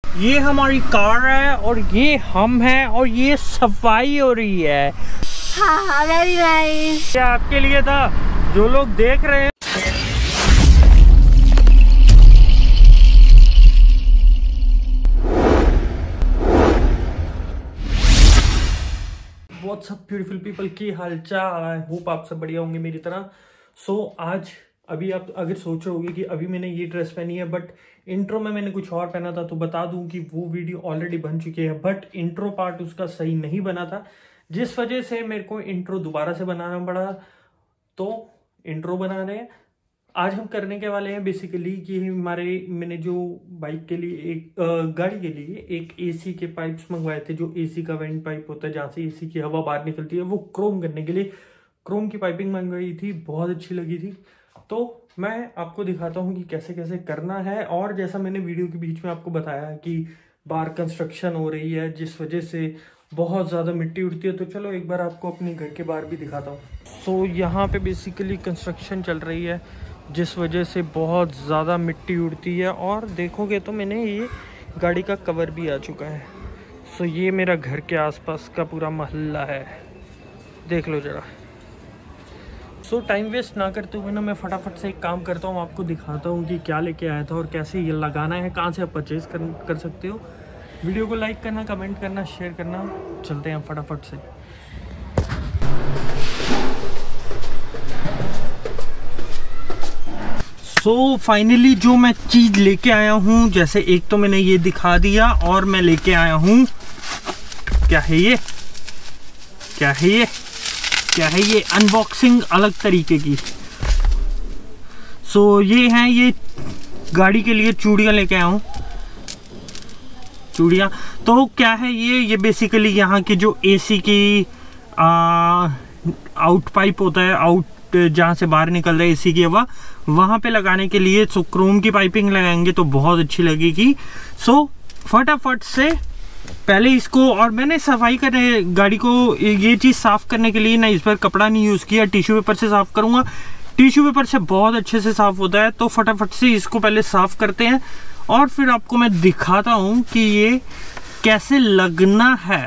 ये हमारी कार है और ये हम हैं और ये सफाई हो रही है। हाँ, वेरी नाइस। ये आपके लिए था जो लोग देख रहे हैं। व्हाट्स अप ब्यूटीफुल पीपल, की हालचाल। आई होप आप सब बढ़िया होंगे मेरी तरह। आज अभी आप अगर सोच रहे होगे कि अभी मैंने ये ड्रेस पहनी है बट इंट्रो में मैंने कुछ और पहना था, तो बता दूं कि वो वीडियो ऑलरेडी बन चुकी है बट इंट्रो पार्ट उसका सही नहीं बना था, जिस वजह से मेरे को इंट्रो दोबारा से बनाना पड़ा। तो इंट्रो बना रहे हैं। आज हम करने के वाले हैं बेसिकली कि मैंने जो बाइक के लिए गाड़ी के लिए एक एसी के पाइप्स मंगवाए थे, जो एसी का वेंट पाइप होता है जहाँ से एसी की हवा बाहर निकलती है, वो क्रोम करने के लिए क्रोम की पाइपिंग मंगवाई थी, बहुत अच्छी लगी थी। तो मैं आपको दिखाता हूँ कि कैसे कैसे करना है। और जैसा मैंने वीडियो के बीच में आपको बताया कि बाहर कंस्ट्रक्शन हो रही है जिस वजह से बहुत ज़्यादा मिट्टी उड़ती है, तो चलो एक बार आपको अपने घर के बाहर भी दिखाता हूँ। सो यहाँ पे बेसिकली कंस्ट्रक्शन चल रही है जिस वजह से बहुत ज़्यादा मिट्टी उड़ती है। और देखोगे तो मैंने ये गाड़ी का कवर भी आ चुका है। सो ये मेरा घर के आसपास का पूरा मोहल्ला है, देख लो ज़रा। सो टाइम वेस्ट ना करते हुए ना मैं फटाफट से एक काम करता हूँ, आपको दिखाता हूँ कि क्या लेके आया था और कैसे ये लगाना है, कहाँ से आप परचेज़ कर सकते हो। वीडियो को लाइक करना, कमेंट करना, शेयर करना। चलते हैं फटाफट से। सो फाइनली जो मैं चीज़ लेके आया हूँ, जैसे एक तो मैंने ये दिखा दिया और मैं लेके आया हूँ, क्या है ये, क्या है ये, क्या है ये, अनबॉक्सिंग अलग तरीके की। सो ये हैं, ये गाड़ी के लिए चूड़ियाँ लेके आया हूँ, चूड़ियाँ। तो क्या है ये बेसिकली यहाँ की जो एसी की आउट पाइप होता है, आउट जहाँ से बाहर निकल रहा है एसी की हवा, वहाँ पे लगाने के लिए। सो क्रोम की पाइपिंग लगाएंगे तो बहुत अच्छी लगेगी। सो फटाफट से पहले इसको, और मैंने सफाई करने गाड़ी को ये चीज़ साफ़ करने के लिए ना इस पर कपड़ा नहीं यूज़ किया, टिश्यू पेपर से साफ़ करूँगा। टिश्यू पेपर से बहुत अच्छे से साफ़ होता है। तो फटाफट से इसको पहले साफ़ करते हैं और फिर आपको मैं दिखाता हूँ कि ये कैसे लगना है।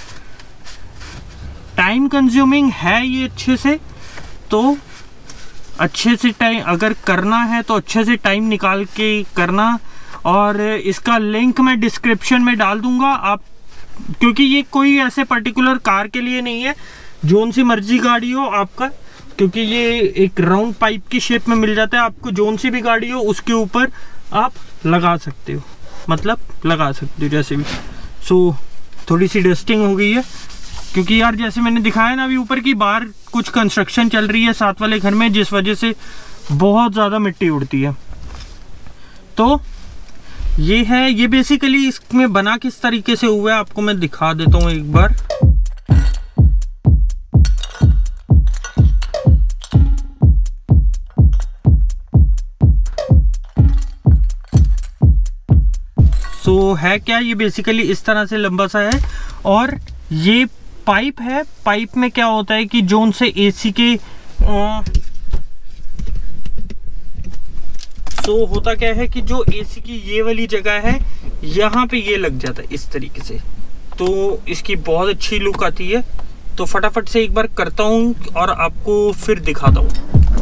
टाइम कंज्यूमिंग है ये अच्छे से, तो अच्छे से टाइम अगर करना है तो अच्छे से टाइम निकाल के करना। और इसका लिंक मैं डिस्क्रिप्शन में डाल दूंगा आप, क्योंकि ये कोई ऐसे पर्टिकुलर कार के लिए नहीं है, जोन सी मर्जी गाड़ी हो आपका, क्योंकि ये एक राउंड पाइप की शेप में मिल जाता है आपको। जोन सी भी गाड़ी हो उसके ऊपर आप लगा सकते हो, मतलब लगा सकते हो जैसे भी। सो थोड़ी सी डस्टिंग हो गई है क्योंकि यार जैसे मैंने दिखाया ना अभी ऊपर की, बाहर कुछ कंस्ट्रक्शन चल रही है साथ वाले घर में, जिस वजह से बहुत ज़्यादा मिट्टी उड़ती है। तो ये है, ये बेसिकली इसमें बना किस तरीके से हुआ है आपको मैं दिखा देता हूँ एक बार। सो है क्या, ये बेसिकली इस तरह से लंबा सा है और ये पाइप है। पाइप में क्या होता है कि जोन से एसी के तो होता क्या है कि जो एसी की ये वाली जगह है यहाँ पे ये लग जाता है इस तरीके से, तो इसकी बहुत अच्छी लुक आती है। तो फटाफट से एक बार करता हूँ और आपको फिर दिखाता हूँ।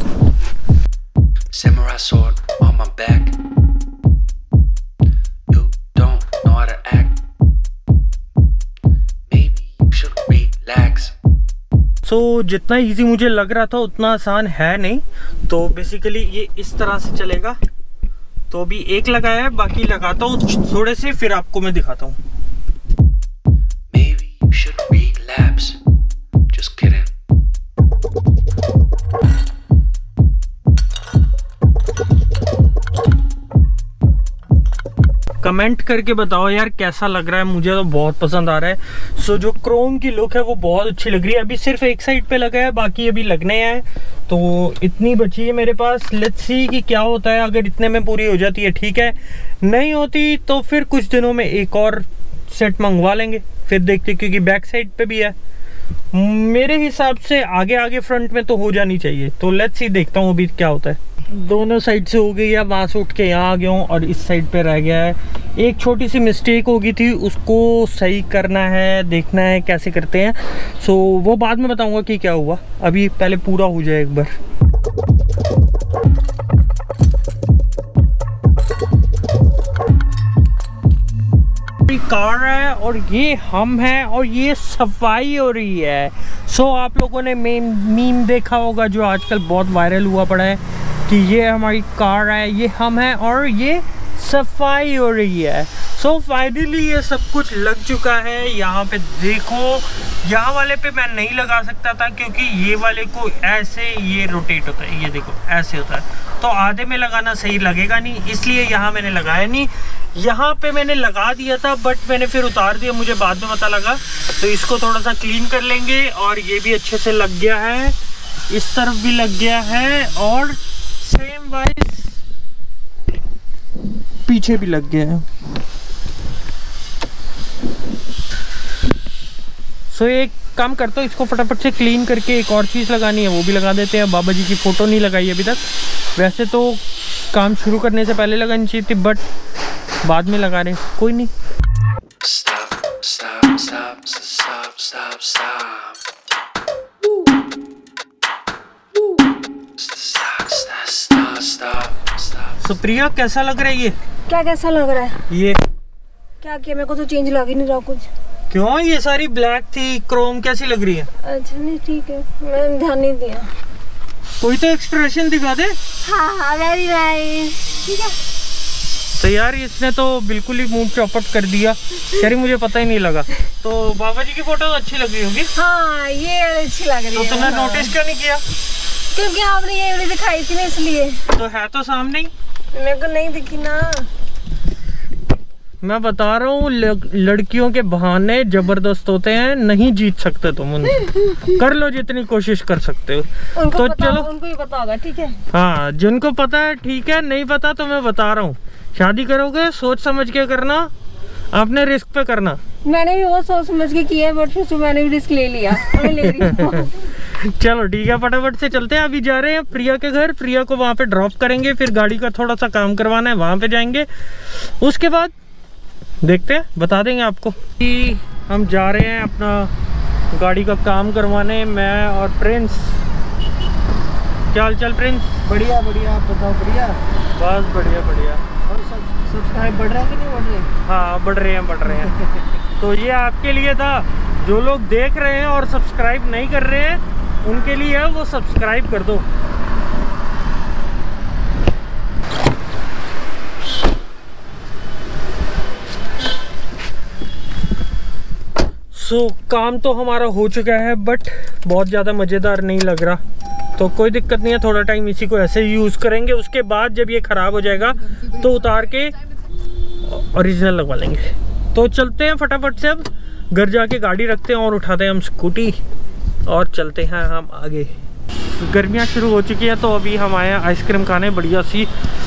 Samurai sword on my back. You don't know how to act. Maybe you should relax. सो जितना इजी मुझे लग रहा था उतना आसान है नहीं। तो बेसिकली ये इस तरह से चलेगा। तो अभी एक लगाया है, बाकी लगाता हूँ थोड़े से, फिर आपको मैं दिखाता हूँ। Maybe you should relapse. Just kidding. Comment करके बताओ यार कैसा लग रहा है, मुझे तो बहुत पसंद आ रहा है। सो जो क्रोम की लुक है वो बहुत अच्छी लग रही है। अभी सिर्फ एक साइड पे लगा है, बाकी अभी लगने हैं। तो इतनी बची है मेरे पास, लेट्स सी कि क्या होता है। अगर इतने में पूरी हो जाती है ठीक है, नहीं होती तो फिर कुछ दिनों में एक और सेट मंगवा लेंगे, फिर देखते, क्योंकि बैक साइड पे भी है। मेरे हिसाब से आगे फ्रंट में तो हो जानी चाहिए। तो लेट्स सी, देखता हूँ अभी क्या होता है। दोनों साइड से हो गई है, वहाँ से उठ के यहाँ आ गया हूँ और इस साइड पे रह गया है। एक छोटी सी मिस्टेक हो गई थी, उसको सही करना है, देखना है कैसे करते हैं। सो वो बाद में बताऊँगा कि क्या हुआ, अभी पहले पूरा हो जाए एक बार। कार है और ये हम हैं और ये सफाई हो रही है। सो आप लोगों ने मीम देखा होगा जो आजकल बहुत वायरल हुआ पड़ा है कि ये हमारी कार है, ये हम हैं और ये सफाई हो रही है। सो फाइनली ये सब कुछ लग चुका है। यहाँ पे देखो, यहाँ वाले पे मैं नहीं लगा सकता था क्योंकि ये वाले को ऐसे ये रोटेट होता है, ये देखो ऐसे होता है, तो आधे में लगाना सही लगेगा नहीं, इसलिए यहाँ मैंने लगाया नहीं। यहाँ पे मैंने लगा दिया था बट मैंने फिर उतार दिया, मुझे बाद में पता लगा। तो इसको थोड़ा सा क्लीन कर लेंगे और ये भी अच्छे से लग गया है, इस तरफ भी लग गया है और सेम वाइज पीछे भी लग गया है। सो एक काम करता हूँ, इसको फटाफट से क्लीन करके एक और चीज़ लगानी है वो भी लगा देते हैं। बाबा जी की फ़ोटो नहीं लगाई अभी तक, वैसे तो काम शुरू करने से पहले लगानी चाहिए थी बट बाद में लगा रहे, कोई नहीं। सुप्रिया कैसा लग रहा है ये? क्या कैसा लग रहा है? ये क्या किया? मेरे को तो चेंज लग ही नहीं रहा कुछ। क्यों? ये सारी ब्लैक थी, क्रोम कैसी लग रही है? अच्छा नहीं ठीक है, मैंने ध्यान नहीं दिया। कोई तो एक्सप्रेशन दिखा दे। हाँ वेरी नाइस। ठीक है तो यार इसने तो बिल्कुल ही मुंह चौपट कर दिया, कह रही मुझे पता ही नहीं लगा। तो बाबा जी की फोटो अच्छी लग रही होगी। हाँ ये अच्छी लग रही है। तो तुमने नोटिस क्यों नहीं किया? क्योंकि आपने ये वाली दिखाई थी ना इसलिए। तो है तो सामने ही, मेरे को नहीं दिखी ना। मैं बता रहा हूँ लड़कियों के बहाने जबरदस्त होते हैं, नहीं जीत सकते तुम उनको। कर लो जितनी कोशिश कर सकते हो। उनको तो पता, चलो उनको ही पता होगा। ठीक है हाँ, जिनको पता है ठीक है, नहीं पता तो मैं बता रहा हूँ, शादी करोगे सोच समझ के करना, अपने रिस्क पे करना। मैंने भी वो सोच समझ के किया है बट फिर मैंने भी रिस्क ले लिया। ले रही हूँ। चलो ठीक है, फटाफट से चलते हैं। अभी जा रहे हैं प्रिया के घर, प्रिया को वहाँ पे ड्रॉप करेंगे, फिर गाड़ी का थोड़ा सा काम करवाना है, वहाँ पे जाएंगे। उसके बाद देखते हैं, बता देंगे आपको कि हम जा रहे हैं अपना गाड़ी का काम करवाने, मैं और प्रिंस। क्या हाल चाल प्रिंस? बढ़िया बढ़िया, आप बताओ। बढ़िया, बस बढ़िया बढ़िया। और सब्सक्राइब बढ़ रहा है कि नहीं बढ़ रहे? हाँ बढ़ रहे हैं। तो ये आपके लिए था, जो लोग देख रहे हैं और सब्सक्राइब नहीं कर रहे हैं उनके लिए है, वो सब्सक्राइब कर दो। काम तो हमारा हो चुका है बट बहुत ज़्यादा मज़ेदार नहीं लग रहा, तो कोई दिक्कत नहीं है, थोड़ा टाइम इसी को ऐसे ही यूज़ करेंगे। उसके बाद जब ये ख़राब हो जाएगा तो उतार के ओरिजिनल लगवा लेंगे। तो चलते हैं फटाफट से, अब घर जाके गाड़ी रखते हैं और उठाते हैं हम स्कूटी और चलते हैं हम आगे। गर्मियाँ शुरू हो चुकी हैं तो अभी हम आए हैं आइसक्रीम खाने, बढ़िया सी।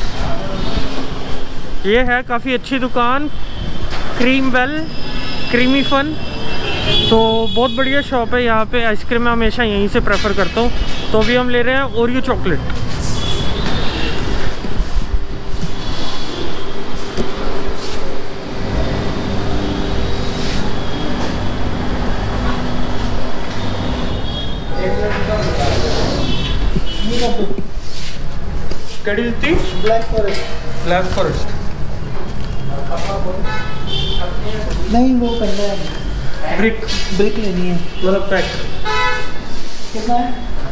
ये है काफ़ी अच्छी दुकान, क्रीम वेल क्रीमी फन, तो बहुत बढ़िया शॉप है। यहाँ पे आइसक्रीम मैं हमेशा यहीं से प्रेफर करता हूँ। तो अभी हम ले रहे हैं ओरियो चॉकलेट। कड़ी थी ब्लैक फॉरेस्ट। ब्लैक फॉरेस्ट नहीं, वो करना है, ब्रिक ब्रिक लेनी है। मतलब पैक कितना है?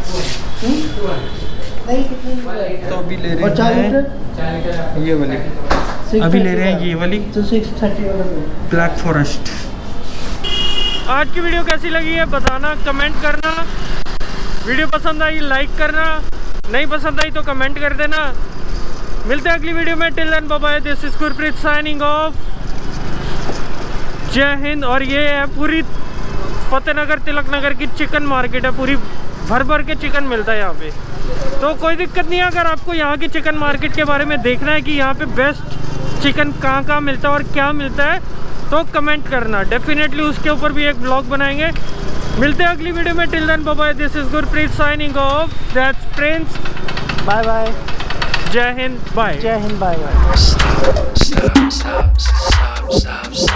नहीं कितने? तो अभी ले रहे और 4 हैं लीटर ये वाली, अभी ले रहे हैं ये वाली तो 630 वाला ब्लैक फॉरेस्ट। आज की वीडियो कैसी लगी है बताना, कमेंट करना। वीडियो पसंद आई लाइक करना, नहीं पसंद आई तो कमेंट कर देना। मिलते हैं अगली वीडियो में। Till then bye bye, this is Gurpreet signing off. जय हिंद। और ये है पूरी फतेहनगर तिलक नगर की चिकन मार्केट है, पूरी भर भर के चिकन मिलता है यहाँ पे। तो कोई दिक्कत नहीं है, अगर आपको यहाँ की चिकन मार्केट के बारे में देखना है कि यहाँ पे बेस्ट चिकन कहाँ मिलता है और क्या मिलता है, तो कमेंट करना, डेफिनेटली उसके ऊपर भी एक ब्लॉग बनाएंगे। मिलते हैं अगली वीडियो में। Till then bye bye, this is Gurpreet signing off. That's Prince, bye bye. जय हिंद, बाय। जय हिंद, बाय बाय।